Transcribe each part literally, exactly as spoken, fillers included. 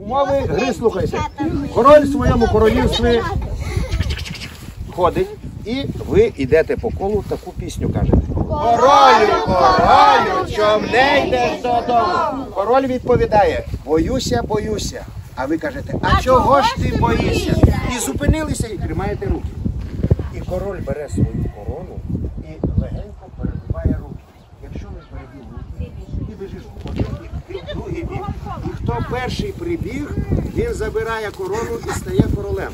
умови гри слухайте. Король в своєму королівстві ходить, і ви йдете по колу, таку пісню кажете. Королю, королю, чом не йдеш додому? Король відповідає, боюся, боюся. А ви кажете, а чого ж ти боїшся? І зупинилися, і тримаєте руки. І король бере свою корону і легенько перебиває руки. Якщо ви перебив руки, і біжиш в один бік, і в другий бік. І хто перший прибіг, він забирає корону і стає королем.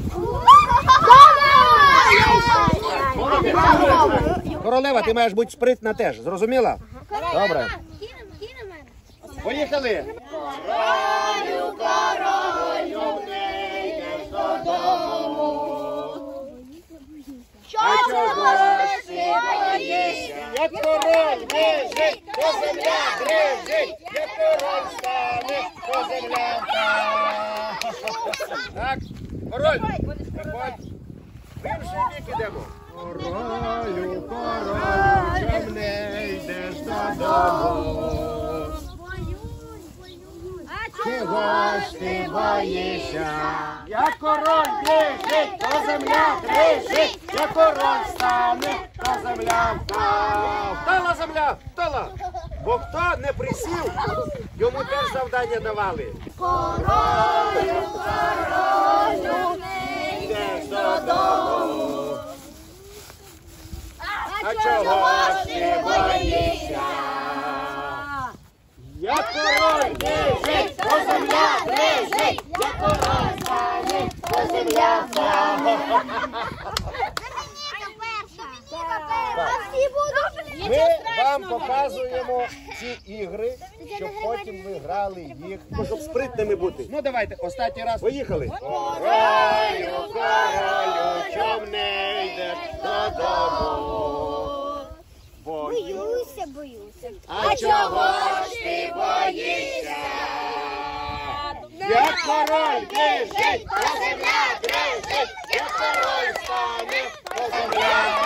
Королева, ти маєш бути спритна теж, зрозуміла? Добре. Поїхали! Королю, королю, не йдеш додому. А чого ж ти боїшся? Як король біжить, то земля дрижить. Як король стане, то земля впаде. Так, король, виходь. Ми вже бік ідемо. Королю, королю, чом не йдеш додому? Чого ж ти боїшся? Як король біжить, то земля дрижить. Як король стане, то земля впала. Впала земля, впала. Бо хто не присів, йому теж завдання давали. Королю, королю, не йдеш додому. А чого ж ти боїшся? Як король біжить, то земля дрижить. Як король стане, то земля впала. Ми вам показуємо ці ігри, щоб потім ви грали їх, щоб спритними бути. Ну давайте, останній раз. Поїхали. Королю, королю, чом не йдеш додому? Боюся, боюся. А чого ж ти боїшся? Як король біжить, то земля дрижить. Як король стане, то земля